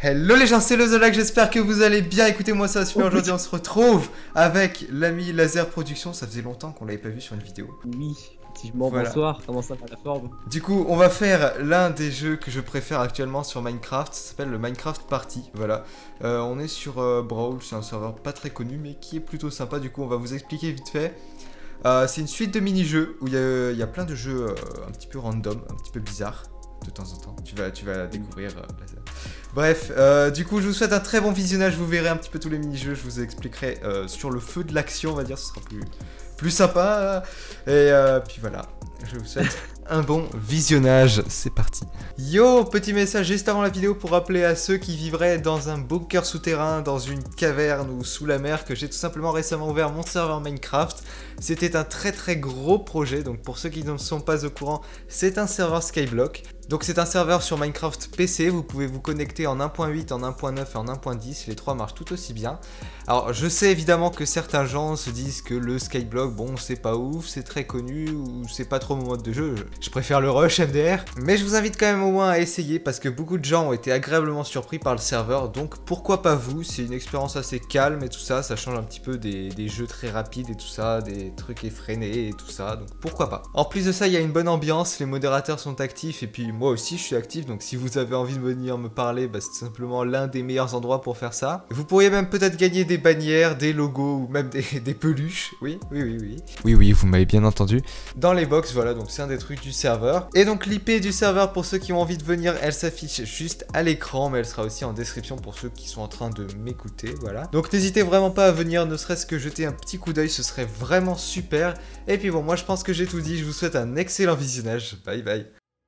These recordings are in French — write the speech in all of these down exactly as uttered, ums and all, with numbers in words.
Hello les gens, c'est le Zolak, j'espère que vous allez bien. Écoutez, moi ça va super. Aujourd'hui on se retrouve avec l'ami Laser Production. Ça faisait longtemps qu'on l'avait pas vu sur une vidéo. Oui, effectivement, voilà. Bonsoir, comment ça va la forme? Du coup, on va faire l'un des jeux que je préfère actuellement sur Minecraft. Ça s'appelle le Minecraft Party, voilà. euh, On est sur euh, Brawl, c'est un serveur pas très connu mais qui est plutôt sympa. Du coup on va vous expliquer vite fait. euh, C'est une suite de mini-jeux où il y, y a plein de jeux euh, un petit peu random, un petit peu bizarres. De temps en temps, tu vas, tu vas découvrir. Euh, Bref, euh, du coup, je vous souhaite un très bon visionnage. Vous verrez un petit peu tous les mini-jeux. Je vous expliquerai euh, sur le feu de l'action, on va dire. Ce sera plus, plus sympa. Et euh, puis voilà, je vous souhaite un bon visionnage. C'est parti. Yo, petit message juste avant la vidéo pour rappeler à ceux qui vivraient dans un bunker souterrain, dans une caverne ou sous la mer, que j'ai tout simplement récemment ouvert mon serveur Minecraft. C'était un très très gros projet. Donc pour ceux qui ne sont pas au courant, c'est un serveur Skyblock. Donc c'est un serveur sur Minecraft P C, vous pouvez vous connecter en un point huit, en un point neuf et en un point dix, les trois marchent tout aussi bien. Alors je sais évidemment que certains gens se disent que le Skyblock, bon c'est pas ouf, c'est très connu, ou c'est pas trop mon mode de jeu, je préfère le rush M D R. Mais je vous invite quand même au moins à essayer, parce que beaucoup de gens ont été agréablement surpris par le serveur, donc pourquoi pas vous, c'est une expérience assez calme et tout ça, ça change un petit peu des, des jeux très rapides et tout ça, des trucs effrénés et tout ça, donc pourquoi pas. En plus de ça, il y a une bonne ambiance, les modérateurs sont actifs et puis moi aussi je suis actif, donc si vous avez envie de venir me parler, bah, c'est simplement l'un des meilleurs endroits pour faire ça. Vous pourriez même peut-être gagner des bannières, des logos ou même des, des peluches. Oui, oui, oui, oui. Oui, oui, vous m'avez bien entendu. Dans les box, voilà, donc c'est un des trucs du serveur. Et donc l'I P du serveur, pour ceux qui ont envie de venir, elle s'affiche juste à l'écran, mais elle sera aussi en description pour ceux qui sont en train de m'écouter, voilà. Donc n'hésitez vraiment pas à venir, ne serait-ce que jeter un petit coup d'œil, ce serait vraiment super. Et puis bon, moi je pense que j'ai tout dit, je vous souhaite un excellent visionnage. Bye bye.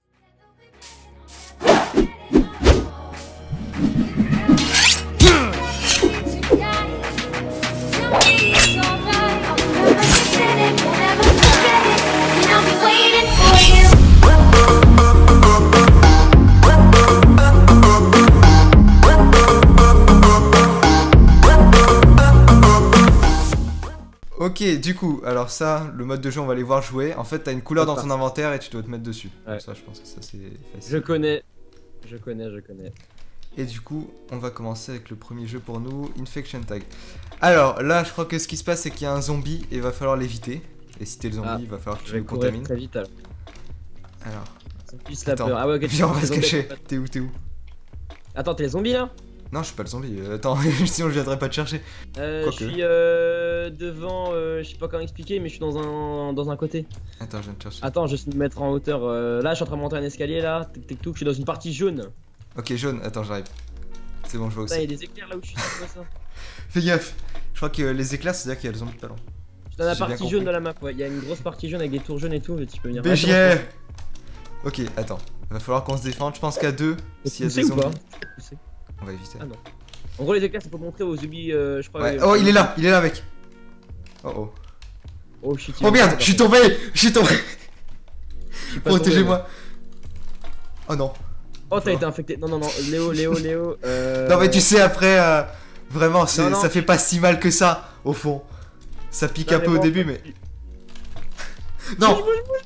Ok, du coup, alors ça, le mode de jeu, on va les voir jouer. En fait, t'as une couleur dans ton inventaire et tu dois te mettre dessus. Ouais. Ça, je pense que ça, c'est facile. Je connais. Je connais, je connais. Et du coup, on va commencer avec le premier jeu pour nous, Infection Tag. Alors, là, je crois que ce qui se passe, c'est qu'il y a un zombie et il va falloir l'éviter. Et si t'es le zombie, ah, il va falloir que tu le contamines. Très vite, alors. Alors. Ça plus la peur. Ah ouais, ok. Viens, on va se cacher. T'es où, t'es où? Attends, t'es les zombies là? Non, je suis pas le zombie. Euh, attends, sinon je viendrais pas te chercher. Euh, je suis euh, devant, euh, je sais pas comment expliquer, mais je suis dans un dans un côté. Attends, je viens te chercher. Attends, je vais me mettre en hauteur. Euh, là, je suis en train de monter un escalier là. Tic tic touc, je suis dans une partie jaune. Ok, jaune. Attends, j'arrive. C'est bon, je vois aussi. Il y a des éclairs là où je suis. C'est quoi ça? Fais gaffe. Je crois que les éclairs, c'est-à-dire qu'il y a le zombie pas loin. Je suis dans la partie jaune de la map. Ouais, il y a une grosse partie jaune avec des tours jaunes et tout. Tu peux venir. B J R. Ok, attends. Va falloir qu'on se défende. Je pense qu'à deux, s'il y a des zombies. On va éviter. Ah non. En gros, les éclairs, ça peut montrer aux zombies, euh, je crois. Ouais. Euh, oh, il est là, il est là, mec. Oh oh. Oh shit. Oh merde, je suis tombé, je suis tombé. Protégez-moi. Oh non. Oh, t'as été infecté. Non, non, non. Léo, Léo, Léo. Euh... Non, mais tu sais, après, euh, vraiment, ça fait pas si mal que ça, au fond. Ça pique non, un peu bon, au début, mais. Non.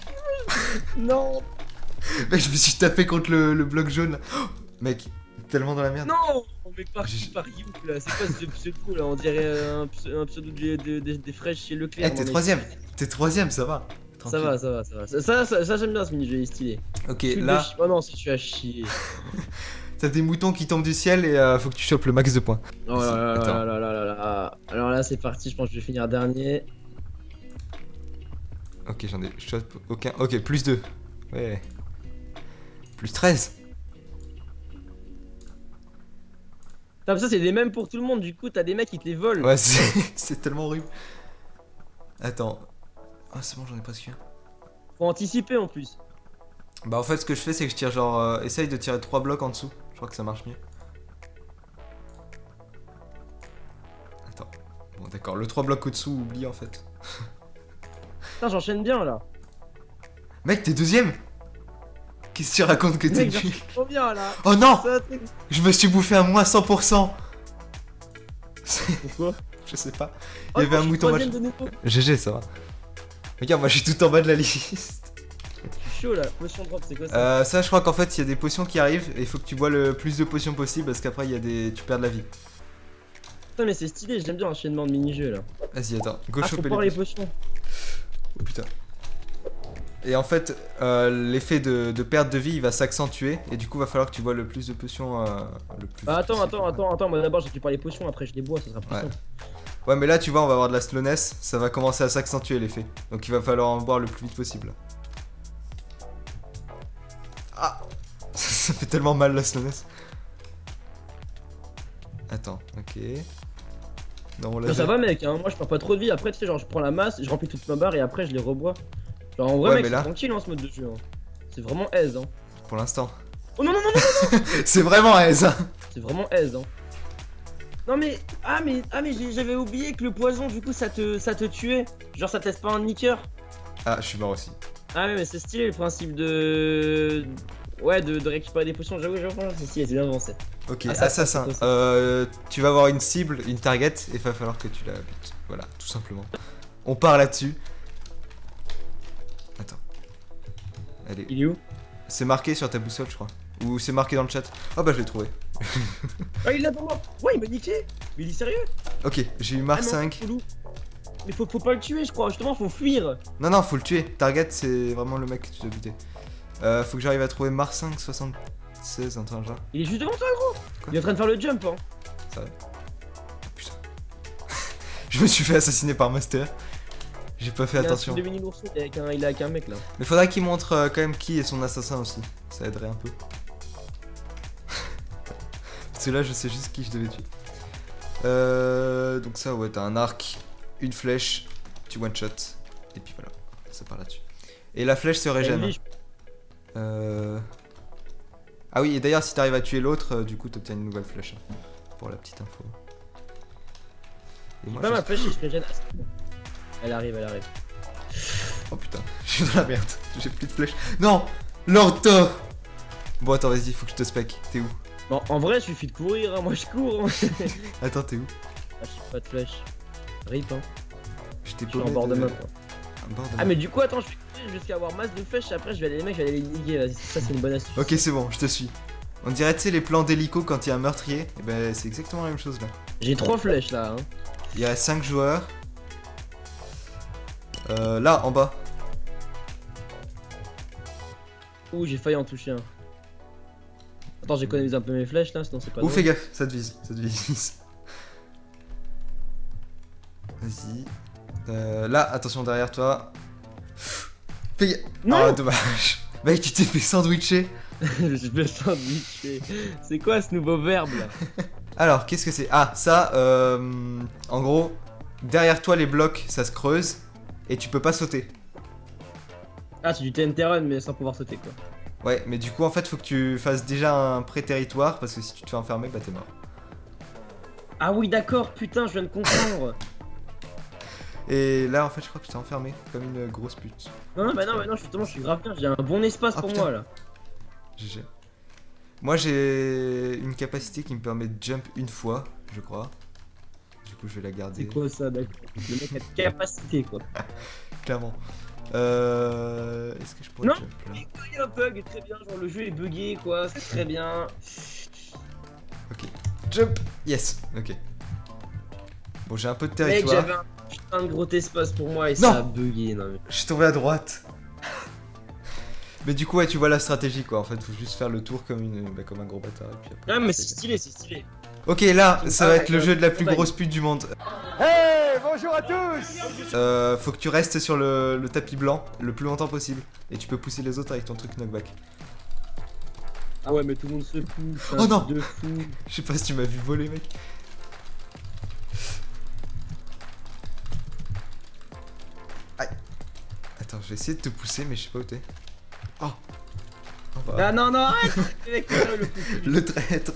Non. Mec, je me suis tapé contre le, le bloc jaune. Oh, mec, tellement dans la merde. Non. Mais par qui, par Youk là? C'est quoi ce pseudo là? On dirait un, un pseudo de, de, de, des fraîches chez Leclerc. Eh, t'es troisième. T'es troisième, ça va. Ça va, ça va, ça va. Ça, ça, ça, ça j'aime bien ce mini-jeu, il est stylé. Ok, là. Oh non, si tu as chier. T'as des moutons qui tombent du ciel et euh, faut que tu chopes le max de points. Oh là là là là là là là. Alors là, c'est parti, je pense que je vais finir dernier. Ok, j'en ai. Je chope aucun. Ok, plus deux. Ouais. Plus treize. Comme ça, c'est des mêmes pour tout le monde, du coup, t'as des mecs qui te les volent. Ouais, c'est tellement horrible. Attends. Ah, c'est bon, j'en ai presque un. Faut anticiper en plus. Bah, en fait, ce que je fais, c'est que je tire genre. Euh, essaye de tirer trois blocs en dessous. Je crois que ça marche mieux. Attends. Bon, d'accord, le trois blocs au-dessous, oublie en fait. Putain, j'enchaîne bien là. Mec, t'es deuxième? Qu'est-ce que tu racontes que t'es nul? Trop bien là. Oh non! Je me suis bouffé à moins cent pour cent. Pourquoi? Je sais pas. Il oh y avait non, un mouton match. G G, ça va. Regarde, moi je suis tout en bas de la liste. chaud là. Potion drop, c'est quoi ça? Euh, ça, je crois qu'en fait, il y a des potions qui arrivent et il faut que tu bois le plus de potions possible parce qu'après, il y a des. Tu perds de la vie. Putain, mais c'est stylé, j'aime bien l'enchaînement de mini-jeux là. Vas-y, attends, go Ah, faut choper boire les les potions. Oh putain. Et en fait, euh, l'effet de, de perte de vie, il va s'accentuer et du coup, va falloir que tu bois le plus de potions. Euh, le plus Ah, attends, possible. attends, attends, attends, moi d'abord j'ai dû par les potions, après je les bois, ça sera plus Ouais. simple. Ouais, mais là, tu vois, on va avoir de la slowness, ça va commencer à s'accentuer l'effet. Donc, il va falloir en boire le plus vite possible. Ah. Ça fait tellement mal la slowness. Attends, ok. Non, on l'a Ça, ça fait. va mec, hein. Moi je perds pas trop de vie, après tu sais genre je prends la masse, je remplis toute ma barre et après je les rebois. Genre en vrai Ouais, mec mais c'est là- tranquille hein, ce mode de jeu. Hein. C'est vraiment aise hein. Pour l'instant. Oh non non non non, C'est vraiment aise, hein. c'est vraiment aise hein. Non mais ah mais ah mais j'ai- j'avais oublié que le poison du coup ça te ça te tuait. Genre ça teste pas un niqueur. Ah, je suis mort aussi. Ah ouais mais c'est stylé le principe de ouais de, de récupérer des potions. J'avoue j'avoue c'est stylé, c'est bien avancé. Ok, Ah, ça, assassin. ça, ça, ça. Euh, tu vas avoir une cible, une target, et il va falloir que tu la butes. Voilà, tout simplement. On part là-dessus. Attends. Allez. Il est où? C'est marqué sur ta boussole, je crois. Ou c'est marqué dans le chat. Ah bah je l'ai trouvé. Ah il l'a pour moi. Ouais il m'a niqué. Mais il est sérieux? Ok, j'ai eu Ah Mars non, cinq. chelou. Mais faut, faut pas le tuer je crois, justement faut fuir. Non, non, faut le tuer. Target, c'est vraiment le mec que tu dois buter. Euh, faut que j'arrive à trouver Mars cinq soixante-seize, un truc genre. Il est juste devant toi gros. Quoi? Il est en train de faire le jump hein. Ça va. Putain. Je me suis fait assassiner par Master. J'ai pas fait Il a un attention. truc de mini ourson, il est avec un, il est avec un mec là. Mais faudrait qu'il montre euh, quand même qui est son assassin aussi. Ça aiderait un peu. Parce que là, je sais juste qui je devais tuer. Euh, donc ça, ouais, t'as un arc, une flèche, tu one shot, et puis voilà, ça part là-dessus. Et la flèche se régène. Lui, je- Euh... Ah oui, et d'ailleurs, si t'arrives à tuer l'autre, euh, du coup, t'obtiens une nouvelle flèche. hein, pour la petite info. Et moi, Pas je- ma flèche, il se régène. Ah, c'est bon. Elle arrive, elle arrive. Oh putain, je suis dans la merde, j'ai plus de flèches. Non, Lord Thor. Bon, attends, vas-y, faut que je te spec. T'es où? Bon, en vrai, il suffit de courir, hein. Moi je cours. Hein. Attends, t'es où? Ah, j'ai pas de flèche. Rip, hein. Je t'ai Je suis en paumé bord de main, quoi. Un bord de Ah, main. mais du coup, attends, je vais courir jusqu'à avoir masse de flèches. Après, je vais aller les mecs, je vais aller les niquer. Vas-y, ça, c'est une bonne astuce. Ok, c'est bon, je te suis. On dirait, tu sais, les plans d'hélico quand il y a un meurtrier. Et ben, c'est exactement la même chose là. J'ai trois flèches là. Hein. Il y a cinq joueurs. Euh, là, en bas. Ouh, j'ai failli en toucher un. Attends, j'économise un peu mes flèches là, sinon c'est pas Ouh, drôle. fais gaffe, ça te vise, ça te vise. Vas-y. Euh, là, attention derrière toi. Fais gaffe. Non. Ah, dommage. Mec, tu t'es fait sandwicher. Je me sens niqué. C'est quoi ce nouveau verbe là? Alors, qu'est-ce que c'est? Ah, ça, euh, en gros, derrière toi, les blocs, ça se creuse. Et tu peux pas sauter. Ah, c'est du T N T run, mais sans pouvoir sauter quoi. Ouais, mais du coup, en fait, faut que tu fasses déjà un pré-territoire. Parce que si tu te fais enfermer, bah t'es mort. Ah oui, d'accord, putain, je viens de comprendre. Et là, en fait, je crois que je t'ai enfermé comme une grosse pute. Non, non, bah non, bah non, justement, je suis grave bien, j'ai un bon espace Ah, pour putain. moi là. G G. Moi, j'ai une capacité qui me permet de jump une fois, je crois. Du coup, je vais la garder. C'est quoi ça, d'accord? Le mec a de capacité quoi. Clairement. Euh... Est-ce que je pourrais Non. jump là? Il y a un bug, très bien, genre le jeu est bugué quoi, c'est très bien. Ok. Jump. Yes. Ok. Bon, j'ai un peu de Mec, territoire. j'avais un putain de gros espace pour moi et Non. ça a bugué, non mais. Je suis tombé à droite. Mais du coup, ouais, tu vois la stratégie quoi. En fait, faut juste faire le tour comme, une... bah, comme un gros bâtard. Et puis après, Ouais, mais c'est- c'est stylé, c'est stylé. Ok, là, ça va Ah, être le ouais, jeu de la plus ouais. grosse pute du monde. Hey, bonjour à tous. Euh, faut que tu restes sur le, le tapis blanc le plus longtemps possible. Et tu peux pousser les autres avec ton truc knockback. Ah ouais, mais tout le monde se fout. c'est un Oh non. truc de fou. Je sais pas si tu m'as vu voler, mec. Aïe. Attends, je vais essayer de te pousser, mais je sais pas où t'es. Oh. Oh, bah. Ah non, non, arrête. Mec, putain, le fou. Le traître.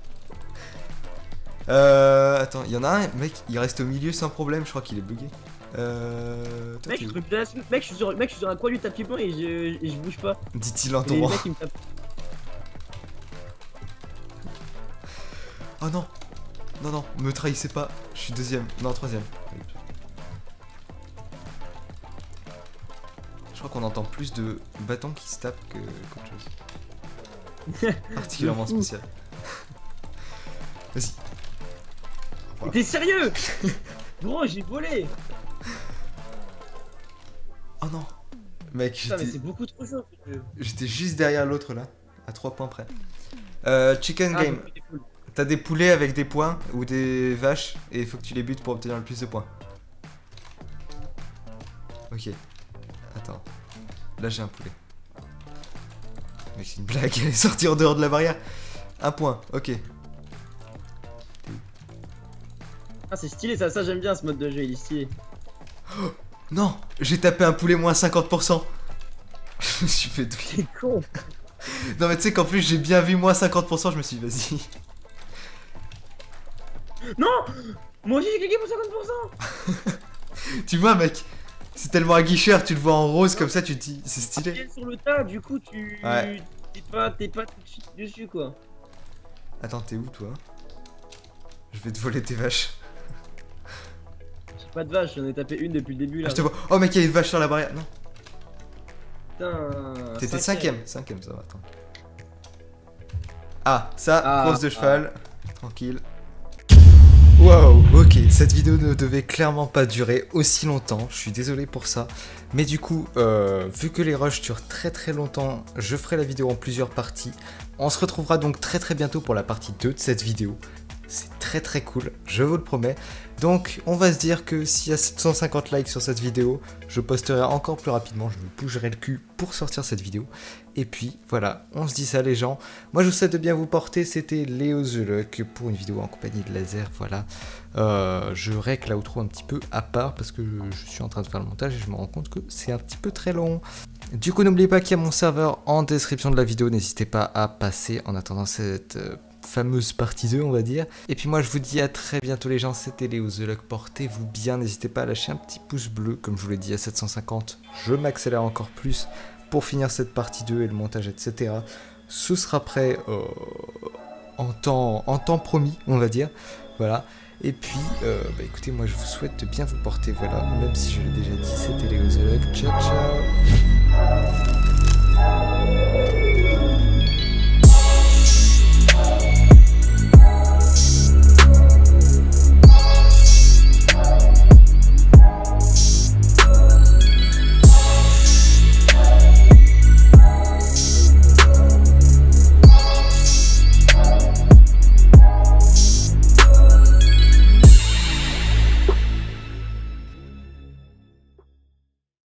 Euh. Attends, il y en a un, mec, il reste au milieu sans problème, je crois qu'il est bugué. Euh. toi, Mec, t'es je où suis sur une- mec, je suis sur, mec, je suis sur un coin du tapis blanc et je, et je bouge pas. Dit-il en Et les tombant. mecs ils me tapent. Oh non. Non, non, me trahissez pas. Je suis deuxième. Non, troisième. Je crois qu'on entend plus de bâtons qui se tapent que qu'autre chose. Particulièrement spécial. Vas-y. Mais t'es sérieux? Gros, j'ai volé. Oh non. Mec, Putain, mais j'étais c'est beaucoup trop chaud. ce jeu. j'étais juste derrière l'autre là, à trois points près. Euh, chicken Ah, game. j'ai fait des poules. T'as des poulets avec des points ou des vaches et il faut que tu les butes pour obtenir le plus de points. Ok. Attends. Là j'ai un poulet. Mais c'est une blague, elle est sortie en dehors de la barrière. Un point, ok. Ah, c'est stylé, ça, ça j'aime bien ce mode de jeu, il est stylé. Non, j'ai tapé un poulet moins cinquante pour cent. Je me suis fait douiller. C'est con. Non mais tu sais qu'en plus j'ai bien vu moins cinquante pour cent, je me suis dit vas-y. Non, moi aussi j'ai cliqué pour cinquante pour cent. Tu vois mec, c'est tellement aguicheur, tu le vois en rose comme ça, tu te dis c'est stylé. Tu viens sur le tas, du coup tu... Ouais. T'es pas, t'es pas tout de suite dessus quoi. Attends, t'es où toi? Je vais te voler tes vaches. J'ai pas de vache, j'en ai tapé une depuis le début là. Ah, je te vois. Oh mec, il y a une vache sur la barrière. Non. Putain. T'étais cinquième. Cinquième, ça va, attends. Ah, ça, Ah, course de cheval. Tranquille. Wow, ok, cette vidéo ne devait clairement pas durer aussi longtemps, je suis désolé pour ça. Mais du coup, euh, vu que les rushs durent très très longtemps, je ferai la vidéo en plusieurs parties. On se retrouvera donc très très bientôt pour la partie deux de cette vidéo. C'est très très cool, je vous le promets. Donc on va se dire que s'il y a sept cent cinquante likes sur cette vidéo, je posterai encore plus rapidement, je me bougerai le cul pour sortir cette vidéo. Et puis voilà, on se dit ça les gens. Moi je vous souhaite de bien vous porter, c'était Léo The Luck pour une vidéo en compagnie de Laser, voilà. Euh, je règle l'outro un petit peu à part parce que je, je suis en train de faire le montage et je me rends compte que c'est un petit peu très long. Du coup n'oubliez pas qu'il y a mon serveur en description de la vidéo, n'hésitez pas à passer en attendant cette... Euh, fameuse partie deux on va dire. Et puis moi je vous dis à très bientôt les gens, c'était Léo The Luck, portez-vous bien, n'hésitez pas à lâcher un petit pouce bleu, comme je vous l'ai dit à sept cent cinquante, je m'accélère encore plus pour finir cette partie deux et le montage et cetera. Ce sera prêt euh, en, temps, en temps promis on va dire, voilà. Et puis euh, bah écoutez, moi je vous souhaite de bien vous porter, voilà, même si je l'ai déjà dit, c'était Léo The Luck, ciao ciao.